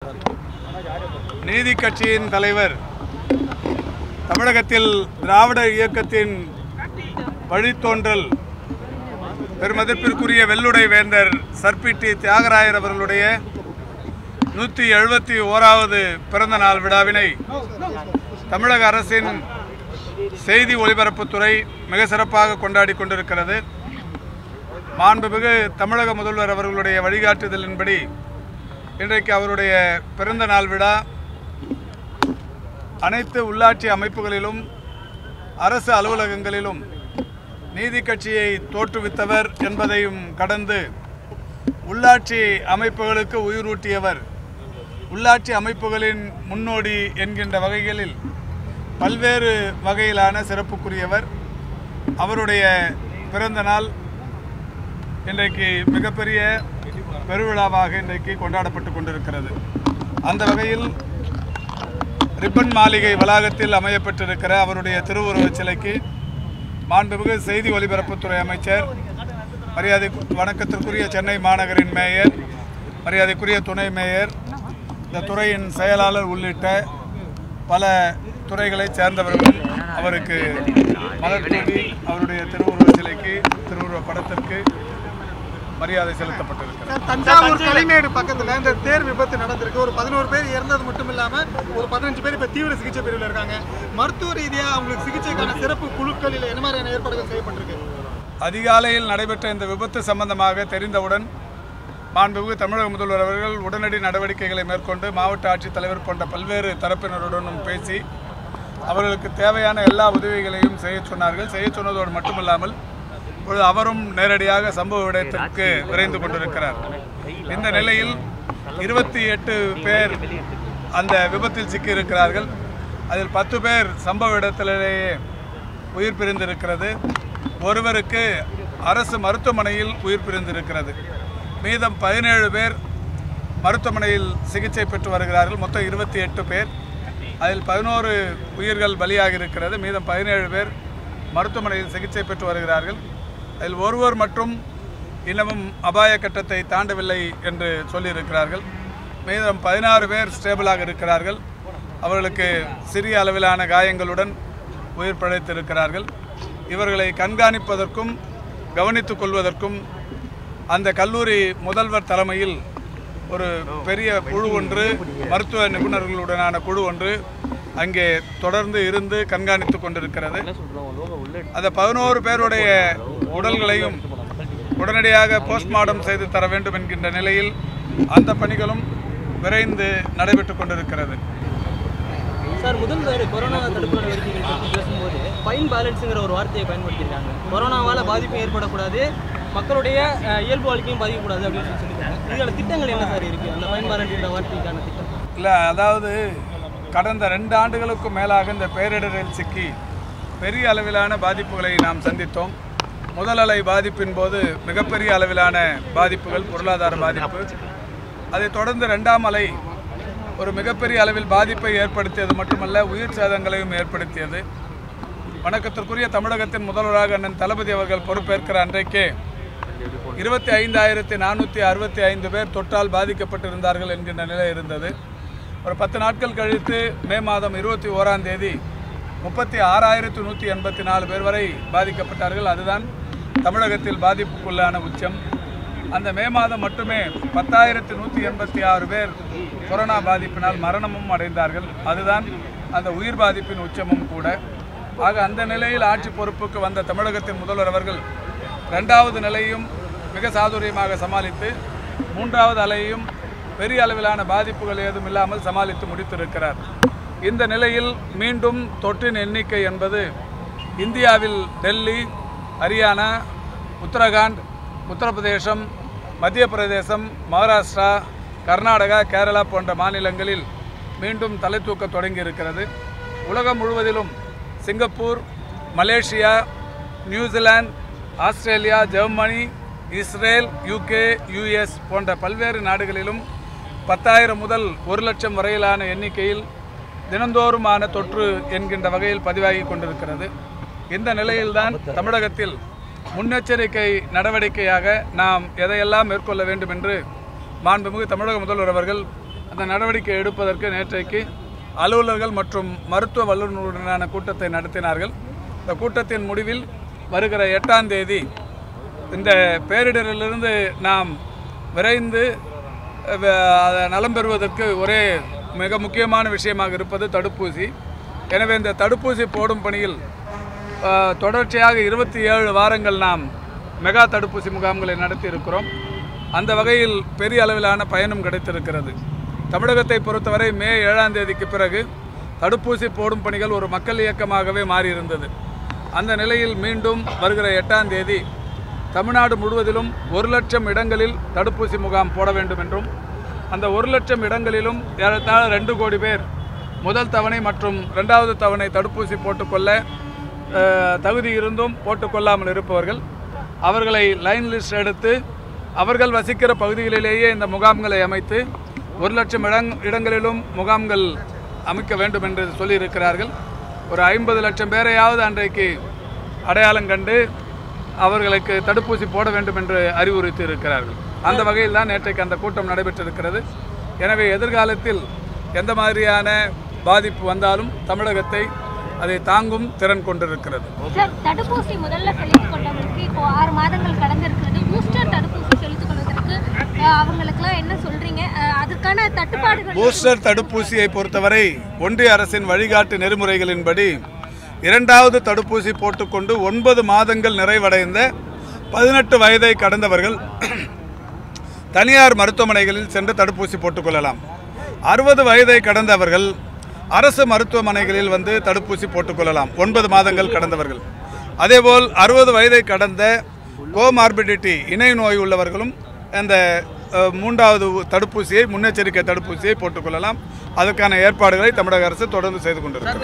நீதி கட்சியின் தலைவர் தமிழகத்தில் திராவிட இயக்கத்தின் வழித்தோன்றல் பெருமதிப்பிற்குரிய வெள்ளுடை வேந்தர் சர்பிட்டி தியாகராயர் அவர்களுடைய 171வது பிறந்த நாள் விழாவினை தமிழக அரசின் செய்தி ஒலிபரப்புத்துறை மிக சிறப்பாக கொண்டாடி கொண்டிருக்கிறது. மாண்புமிகு தமிழக முதல்வர் அவர்களுடைய வழிகாட்டுதலின்படி இன்றைக்கு அவருடைய பிறந்த நாள் விழா அனைத்து உள்ளாட்சி அமைப்புகளிலும் அரசு அலுவலகங்களிலும் நீதி கட்சியை தோற்றுவித்தவர் என்பதையும் கடந்து உள்ளாட்சி அமைப்புகளுக்கு உயிரூட்டியவர், உள்ளாட்சி அமைப்புகளின் முன்னோடி என்கின்ற வகைகளில் பல்வேறு வகையிலான சிறப்புக்குரியவர். அவருடைய பிறந்த நாள் இன்றைக்கு மிகப்பெரிய பெருவிழாவாக இன்றைக்கு கொண்டாடப்பட்டு கொண்டிருக்கிறது. அந்த வகையில் ரிப்பன் மாளிகை வளாகத்தில் அமையப்பட்டிருக்கிற அவருடைய திருவுருவச் சிலைக்கு மாண்புமிகு செய்தி ஒலிபரப்புத்துறை அமைச்சர், வணக்கத்திற்குரிய சென்னை மாநகரின் மேயர், மரியாதைக்குரிய துணை மேயர், இந்த துறையின் செயலாளர் உள்ளிட்ட பல துறைகளைச் சேர்ந்தவர்களும் அவருக்கு மலர் தூவி அவருடைய திருவுருவ சிலைக்கு, திருவுருவ படத்திற்கு மரியாதை செலுத்தப்பட்டிருக்கிறது. தஞ்சாவூர் தலைமையேடு பக்கத்தில் இந்த தேர் விபத்து நடந்திருக்கு. ஒரு 11 பேர் இறந்தது மட்டும் இல்லாமல் ஒரு 15 பேர் இப்போ தீவிர சிகிச்சை பிரிவில் இருக்காங்க. மருத்துவ ரீதியாக அவங்களுக்கு சிகிச்சைக்கான சிறப்பு குழுக்களில் என்ன மாதிரியான ஏற்பாடுகள் செய்யப்பட்டிருக்கு? அதிகாலையில் நடைபெற்ற இந்த விபத்து சம்பந்தமாக தெரிந்தவுடன் மாண்புமிகு தமிழக முதல்வர் அவர்கள் உடனடி நடவடிக்கைகளை மேற்கொண்டு மாவட்ட ஆட்சித்தலைவர் போன்ற பல்வேறு தரப்பினருடனும் பேசி அவர்களுக்கு தேவையான எல்லா உதவிகளையும் செய்ய சொன்னார்கள். செய்ய சொன்னதோடு மட்டுமல்லாமல் இப்பொழுது அவரும் நேரடியாக சம்பவ இடத்திற்கு விரைந்து கொண்டிருக்கிறார். இந்த நிலையில் 28 பேர் அந்த விபத்தில் சிக்கியிருக்கிறார்கள். அதில் 10 பேர் சம்பவ இடத்திலேயே உயிர் பிரிந்திருக்கிறது. ஒருவருக்கு அரசு மருத்துவமனையில் உயிர் பிரிந்திருக்கிறது. மீதம் 17 பேர் மருத்துவமனையில் சிகிச்சை பெற்று வருகிறார்கள். மொத்தம் 28 பேர். அதில் 11 உயிர்கள் பலியாகி இருக்கிறது. மீதம் 17 பேர் மருத்துவமனையில் சிகிச்சை பெற்று வருகிறார்கள். அதில் ஒருவர் மற்றும் இன்னமும் அபாய கட்டத்தை தாண்டவில்லை என்று சொல்லியிருக்கிறார்கள். மீதம் 16 பேர் ஸ்டேபிளாக இருக்கிறார்கள். அவர்களுக்கு சிறிய அளவிலான காயங்களுடன் உயிர் பிழைத்திருக்கிறார்கள். இவர்களை கண்காணிப்பதற்கும் கவனித்துக் கொள்வதற்கும் அந்த கல்லூரி முதல்வர் தலைமையில் ஒரு பெரிய குழு ஒன்று, மருத்துவ நிபுணர்களுடனான குழு ஒன்று அங்கே தொடர்ந்து இருந்து கண்காணித்து கொண்டிருக்கிறது. அந்த 11 பேருடைய உடல்களையும் உடனடியாக போஸ்ட்மார்ட்டம் செய்து தர வேண்டும் என்கின்ற நிலையில் அந்த பணிகளும் விரைந்து நடைபெற்று கொண்டிருக்கிறது. சார், முதல்வர் கொரோனா தடுப்பு நடவடிக்கைகள் பற்றி பேசும்போது ஃபைன் பேலன்ஸுங்கிற ஒரு வார்த்தையை பயன்படுத்தியிருக்காங்க. கொரோனாவால் பாதிப்பு ஏற்படக்கூடாது, மக்களுடைய இயல்பு வாழ்க்கையும் பாதிக்கக்கூடாது அப்படின்னு சொல்லியிருக்காங்க. இதோட திட்டங்கள் என்ன சார் இருக்குது, அந்த ஃபைன் பேலன்ஸுங்கிற வார்த்தைக்கான திட்டம்? இல்லை, அதாவது கடந்த 2 ஆண்டுகளுக்கும் மேலாக இந்த பேரிடரில் சிக்கி பெரிய அளவிலான பாதிப்புகளை நாம் சந்தித்தோம். முதல் அலை பாதிப்பின் போது மிகப்பெரிய அளவிலான பாதிப்புகள், பொருளாதார பாதிப்பு. அதைத் தொடர்ந்து 2ஆம் அலை ஒரு மிகப்பெரிய அளவில் பாதிப்பை ஏற்படுத்தியது மட்டுமல்ல, உயிர் சேதங்களையும் ஏற்படுத்தியது. வணக்கத்திற்குரிய தமிழகத்தின் முதல்வராக அண்ணன் தளபதி அவர்கள் பொறுப்பேற்கிற அன்றைக்கே 25,465 பேர் தொற்றால் பாதிக்கப்பட்டிருந்தார்கள் என்கின்ற நிலை இருந்தது. ஒரு 10 நாட்கள் கழித்து மே மாதம் 21ஆம் தேதி 36,184 பேர் வரை பாதிக்கப்பட்டார்கள். அதுதான் தமிழகத்தில் பாதிப்புக்குள்ளான உச்சம். அந்த மே மாதம் மட்டுமே 10,186 பேர் கொரோனா பாதிப்பினால் மரணமும் அடைந்தார்கள். அதுதான் அந்த உயிர் பாதிப்பின் உச்சமும் கூட. ஆக அந்த நிலையில் ஆட்சி பொறுப்புக்கு வந்த தமிழகத்தின் முதல்வர் அவர்கள் 2வது நிலையும் மிக சாதுரியமாக சமாளித்து 3வது அலையையும் பெரிய அளவிலான பாதிப்புகள் ஏதும் இல்லாமல் சமாளித்து முடித்திருக்கிறார். இந்த நிலையில் மீண்டும் தொற்றின் எண்ணிக்கை என்பது இந்தியாவில் டெல்லி, ஹரியானா, உத்தரகாண்ட், உத்தரப்பிரதேசம், மத்திய பிரதேசம், மகாராஷ்டிரா, கர்நாடகா, கேரளா போன்ற மாநிலங்களில் மீண்டும் தலை தூக்க தொடங்கி இருக்கிறது. உலகம் முழுவதிலும் Singapore, Malaysia, New Zealand, Australia, Germany, Israel, UK, US போன்ற பல்வேறு நாடுகளிலும் 10,000 முதல் 1 லட்சம் வரையிலான எண்ணிக்கையில் தினந்தோறுமான தொற்று என்கின்ற வகையில் பதிவாகி கொண்டிருக்கிறது. இந்த நிலையில்தான் தமிழகத்தில் முன்னெச்சரிக்கை நடவடிக்கையாக நாம் எதையெல்லாம் மேற்கொள்ள வேண்டும் என்று மாண்புமிகு தமிழக முதல்வர் அவர்கள் அந்த அந்த நடவடிக்கை எடுப்பதற்கு நேற்றைக்கு அலுவலர்கள் மற்றும் மருத்துவ வல்லுநருடனான கூட்டத்தை நடத்தினார்கள். இந்த கூட்டத்தின் முடிவில் வருகிற 8ஆம் தேதி இந்த பேரிடரிலிருந்து நாம் விரைந்து நலம் பெறுவதற்கு ஒரே மிக முக்கியமான விஷயமாக இருப்பது தடுப்பூசி. எனவே இந்த தடுப்பூசி போடும் பணியில் தொடர்ச்சியாக 27 வாரங்கள் நாம் மெகா தடுப்பூசி முகாம்களை நடத்தி இருக்கிறோம். அந்த வகையில் பெரிய அளவிலான பயனும் கிடைத்திருக்கிறது. தமிழகத்தை பொறுத்தவரை மே 7ஆம் தேதிக்கு பிறகு தடுப்பூசி போடும் பணிகள் ஒரு மக்கள் இயக்கமாகவே மாறியிருந்தது. அந்த நிலையில் மீண்டும் வருகிற 8ஆம் தேதி தமிழ்நாடு முழுவதிலும் 1 லட்சம் இடங்களில் தடுப்பூசி முகாம் போட வேண்டும் என்றும், அந்த 1 லட்சம் இடங்களிலும் ஏறத்தாழ 2 கோடி பேர் முதல் தவணை மற்றும் 2வது தவணை தடுப்பூசி போட்டுக்கொள்ள தகுதி இருந்தும் போட்டுக்கொள்ளாமல் இருப்பவர்கள் அவர்களை லைன் லிஸ்ட் எடுத்து அவர்கள் வசிக்கிற பகுதிகளிலேயே இந்த முகாம்களை அமைத்து 1 லட்சம் இடங்களிலும் முகாம்கள் அமைக்க வேண்டும் என்று சொல்லியிருக்கிறார்கள். ஒரு 50 லட்சம் பேரையாவது அன்றைக்கு அடையாளம் கண்டு அவர்களுக்கு தடுப்பூசி போட வேண்டும் என்று அறிவுறுத்தி இருக்கிறார்கள். அந்த வகையில் தான் நேற்றைக்கு அந்த கூட்டம் நடைபெற்றிருக்கிறது. எனவே எதிர்காலத்தில் எந்த மாதிரியான பாதிப்பு வந்தாலும் தமிழகத்தை அதை தாங்கும் திறன் கொண்டிருக்கிறது. தடுப்பூசி முதல்ல செலுத்திக் கொண்டவங்களுக்கு இப்போ 6 மாதங்கள் கடந்திருக்கிறது. பூஸ்டர் தடுப்பூசி செலுத்திக் கொள்வதற்கு அவங்களுக்குலாம் என்ன சொல்றீங்க? அதற்கான தட்டுப்பாடுகள். பூஸ்டர் தடுப்பூசியை பொறுத்தவரை ஒன்றிய அரசின் வழிகாட்டு நெறிமுறைகளின்படி 2வது தடுப்பூசி போட்டுக்கொண்டு 9 மாதங்கள் நிறைவடைந்த 18 வயதை கடந்தவர்கள் தனியார் மருத்துவமனைகளில் சென்று தடுப்பூசி போட்டுக்கொள்ளலாம். 60 வயதை கடந்தவர்கள் அரசு மருத்துவமனைகளில் வந்து தடுப்பூசி போட்டுக்கொள்ளலாம் 9 மாதங்கள் கடந்தவர்கள். அதேபோல் 60 வயதை கடந்த கோமார்பிடிட்டி இணை நோய் உள்ளவர்களும் அந்த 3வது தடுப்பூசியை முன்னெச்சரிக்கை தடுப்பூசியை போட்டுக்கொள்ளலாம். அதற்கான ஏற்பாடுகளை தமிழக அரசு தொடர்ந்து செய்து கொண்டிருக்கிறது.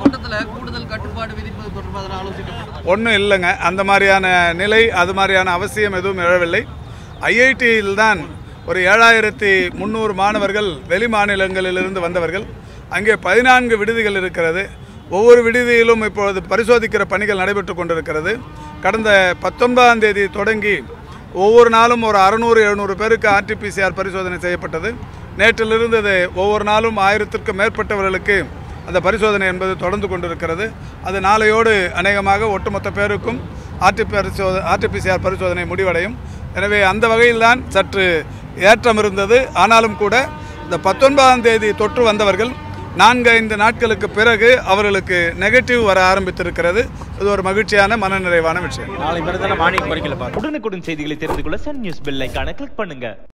ஒன்றும் இல்லைங்க, அந்த மாதிரியான நிலை அது மாதிரியான அவசியம் எதுவும் எழவில்லை. ஐஐடியில் தான் ஒரு 7300 மாணவர்கள் வெளி மாநிலங்களிலிருந்து வந்தவர்கள். அங்கே 14 விடுதிகள் இருக்கிறது. ஒவ்வொரு விடுதியிலும் இப்பொழுது பரிசோதிக்கிற பணிகள் நடைபெற்று கொண்டிருக்கிறது. கடந்த 19ஆம் தேதி தொடங்கி ஒவ்வொரு நாளும் ஒரு 600-700 பேருக்கு RT-PCR பரிசோதனை செய்யப்பட்டது. நேற்றிலிருந்து அது ஒவ்வொரு நாளும் 1000க்கும் மேற்பட்டவர்களுக்கு அந்த பரிசோதனை என்பது தொடர்ந்து கொண்டிருக்கிறது. அது நாளையோடு அநேகமாக ஒட்டுமொத்த பேருக்கும் RT-PCR பரிசோதனை முடிவடையும். எனவே அந்த வகையில்தான் சற்று ஏற்றம் இருந்தது. ஆனாலும் கூட இந்த 19ஆம் தேதி தொற்று வந்தவர்கள் 4-5 நாட்களுக்கு பிறகு அவர்களுக்கு நெகட்டிவ் வர ஆரம்பித்திருக்கிறது. இது ஒரு மகிழ்ச்சியான மனநிறைவான விஷயம். உடனுக்குடன் செய்திகளை தெரிந்து கொள்ள சன் நியூஸ் பெல் ஐகானை கிளிக் பண்ணுங்க.